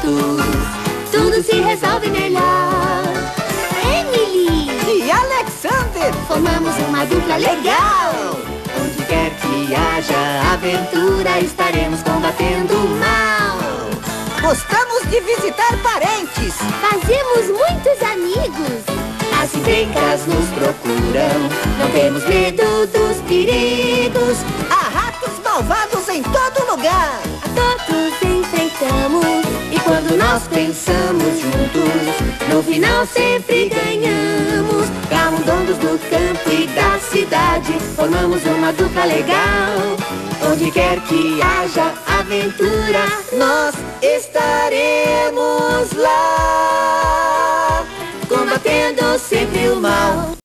juntos, tudo se resolve melhor. Emily e Alexander formamos uma dupla legal. Onde quer que haja aventura, estaremos combatendo o mal. Gostamos de visitar parentes. Fazemos muitos amigos. As encrencas nos procuram, não temos medo dos perigos. Há ratos malvados em todo lugar. Todos enfrentamos, e quando nós pensamos juntos, no final sempre ganhamos. Camundongos do campo e da cidade, formamos uma dupla legal. Onde quer que haja aventura, nós estaremos lá, combatendo sempre o mal.